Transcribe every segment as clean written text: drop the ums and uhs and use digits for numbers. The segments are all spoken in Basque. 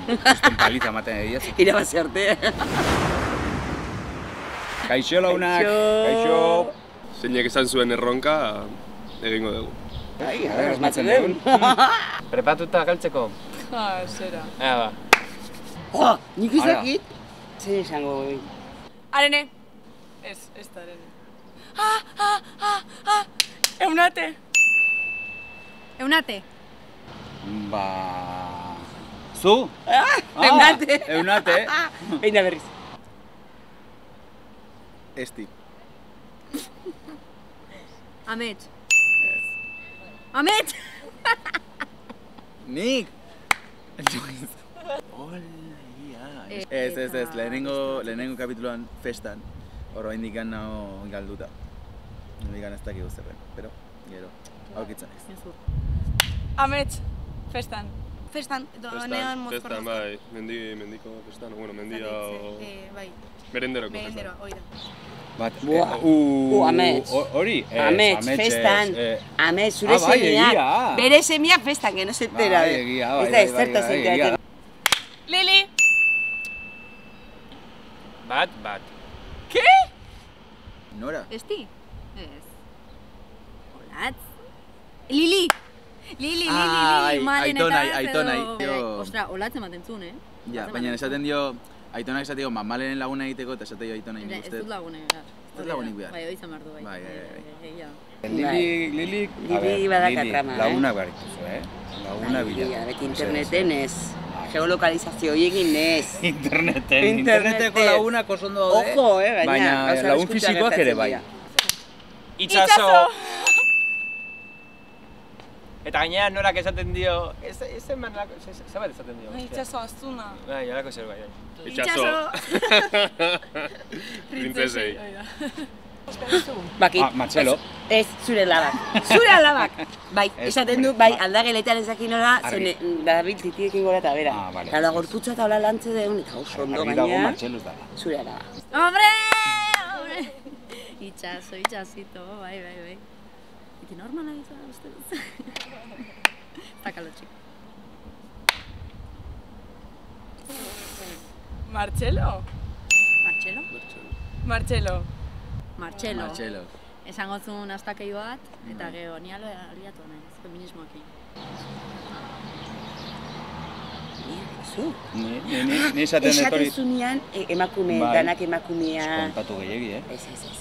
Justen paliza ematen egia. Irabazi arte. Kaixo launak, kaixo. Zeinek esan zuen erronka, egingo dugu. Ai, a ver, asmatzen dugu. Prepatuta galtzeko? Zera. Ba. Jo, nik izakit. Zer esango goi? Arene. Ez da arene. Eunate. Eunate. Ba... Zu? Eunate. Eunate. Eina berriz. Esti. Amets. Amets! Nik! Ez, lehenengo kapituloan festan. Hor hain dikan nago galduta. Dikan ez dakik guzterren, pero gero, haukitzen ez. Amets. Festan. Festan, neon mozkorrozko. Festan, bai, mendiko festan, bueno, mendia o... Bai. Merenderoko festan. Merenderoa, hoi da. Bat, Amets. Hori? Amets, festan. Amets, zure semiak. Bere semiak festan, que no se entera. Bai, egia, bai, ez da, ez zertaz enteratzen. Lili. Bat. Ke? Nora? Esti? Ez. Olatz? Lili! Lili, Aitonai. Ostra, olatz ematen zuen, Ja, baina esaten dio, Aitonak esateko mamalenen laguna egiteko eta esate jo Aitonai nik uste. Ez dut lagunek behar. Ez dut lagunik behar. Bai, hori izan behar du, bai. Lili badaka trama, lagunak behar dituzu, Laguna bila. Beti interneten ez. Geolokalizazio horiekin ez. Interneteko lagunak oso ondo daude. Ojo, baina lagun fisikoak ere bai. Itxaso! Eta gainera norak esaten dio, ez eman lako, zebat esaten dio? Itxaso astuna. Bai, alako zer bai. Itxaso! Printzesei. Bakit. Martxelo. Ez, zure alabak. Zure alabak! Bai, esaten du, bai, aldageletan ezakin nora, zen David titiekin gora eta bera. Eta gorputza eta hola lantze deun, eta oso ondo gaina. Zure alabak. Hombre! Itxasito, bai. Iti normala izan, ustez. Eta kalotxik. Martxelo? Martxelo. Esango zuen astakei bat, eta gero ni aliatu naiz, feminismoakin. Ni esaten dut hori... Esaten zunean emakume, danak emakumea... Kontatu gehiagi, Ez.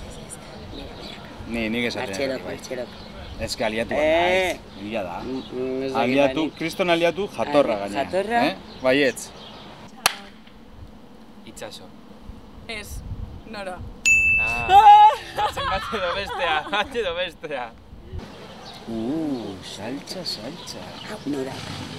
Nik esaten dut. Martxelok. Ez que aliatu naiz, egia da. Aliatu, kriston aliatu jatorra gaina. Jatorra? Baietz. Itxaso. Ez. Nora. Bate edo bestea. Saltza. Nora.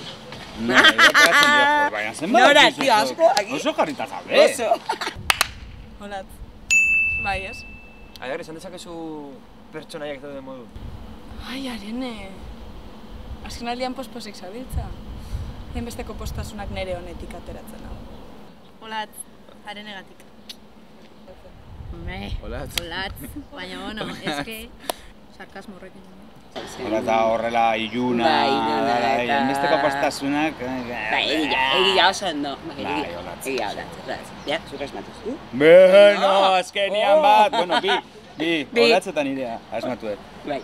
Nora, tío, asko, aquí. Oso jarrita zabe. Oso. Olatz. Bai, ez? Agar, esan dezakezu pertsonaiak zauden modu. Ai, Arene. Azken aldian posposik zabiltza. Hainbesteko postasunak nere honetik ateratzen hau. Olatz, Arenegatik. Olatz. Baina, bueno, eske, sarkasmo horrekin. Hola eta horrela iluna, hainbesteko postasunak... Egia oso ondo. Olatz. Egia Olatz. Ja, zuk asmatuz. Bueno, azkenian bat, bueno, bi, Olatz eta nirea, asmatu dut. Bai.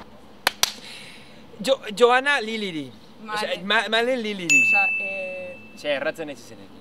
Joana Liliri. Malen Liliri. Osa, erratzen ez izenekin.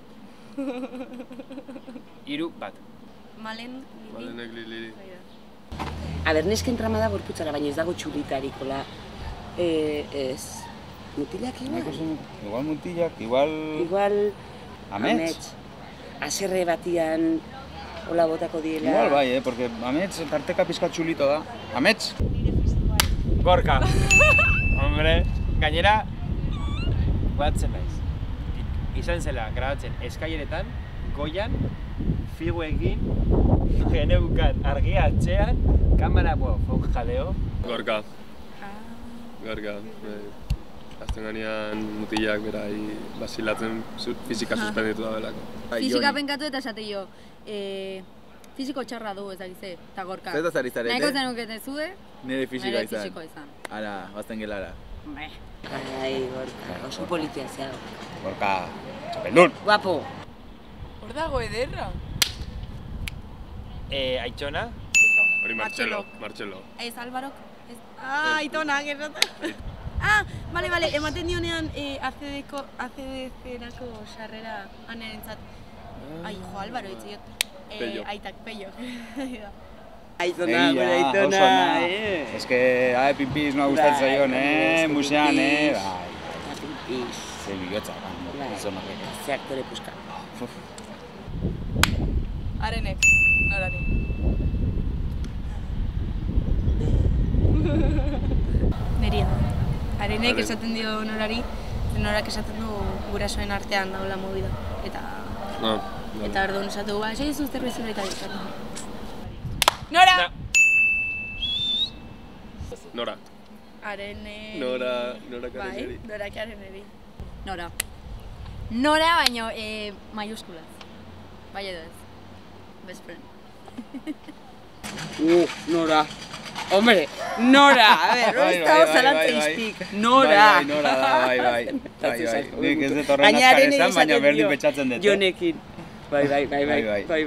3 bat. Malenek Liliri. A ber, nesken trama da gorputzara, baina ez dago txulitarik, hola... Ez... Mutilak igual? Igual mutilak, igual... Amets? Aserre batian... Hola botako diela... Igual bai, porque Amets tarteka pizka txulito da. Amets? Gorka. Hombre, gainera... Guatzen naiz. Izan zela, grabatzen eskaileretan, goian, figuekin, geneukan argia atzean, kamera fon jaleo. Gorka. Azten ganean mutilak berai basilatzen fizika suspenditu da belako. Fizika penkatu eta esate jo, fiziko txarra du ez dakize, eta Gorka. Zertaz ari zarete? Nahiko zenukete zude, nire fizikoa izan. Ara, bazten gelara. Ai, Gorka, oso politia zea. Gorka, Txapeldun. Guapo. Hor dago ederra. Aitona? Hori Martxelo. Ez, Alvarok. Aitona, gerrata. Bale, ematen dionean ACDC-erako sarrera anerentzat. Ai, jo, Alvaro, itziot. Pello. Aitak, Pello. Aitona, gure Aitona, Ez que, pimpiz noa gustatzen zaion, musean, bai. Pimpiz. Zer bihotza, gizonak. Ze aktore puska. Arenek, norari. Neria. Arenek esaten dio norari, norak esaten du gurasoen artean daula movida. Eta orduan esatu, esai zu zerbait eta ditzatu. Nora! Nora. Arenek... Nora Bai, Kareneri. Norak Areneri. Nora, baino, mayuskulaz. Bai edo ez. Best friend. Nora. Hombre, Nora, a ver, hori ez dago zalantza izpik. Nora. Bai. Nik ez dut horren azkar esan, baina berdin petxatzen dut. Jonekin. Bai.